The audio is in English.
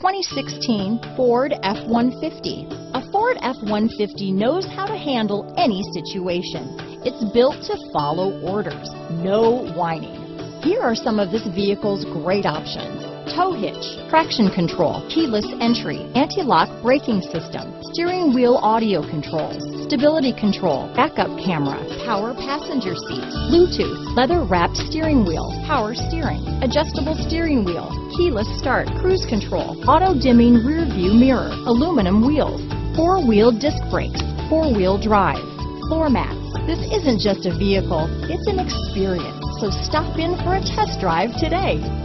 2016 Ford F-150. A Ford F-150 knows how to handle any situation. It's built to follow orders, no whining. Here are some of this vehicle's great options: tow hitch, traction control, keyless entry, anti-lock braking system, steering wheel audio controls, stability control, backup camera, power passenger seat, Bluetooth, leather-wrapped steering wheel, power steering, adjustable steering wheel, keyless start, cruise control, auto-dimming rear view mirror, aluminum wheels, four-wheel disc brakes, four-wheel drive, floor mats. This isn't just a vehicle, it's an experience. So stop in for a test drive today.